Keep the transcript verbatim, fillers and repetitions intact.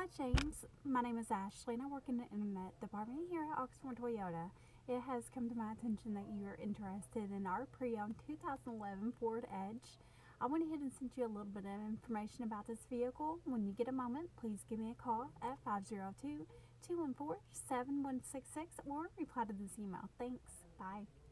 Hi James, my name is Ashley and I work in the internet department here at Oxmoor Toyota. It has come to my attention that you are interested in our pre-owned two thousand eleven Ford Edge. I went ahead and sent you a little bit of information about this vehicle. When you get a moment, please give me a call at five zero two, two one four, seven one six six or reply to this email. Thanks. Bye.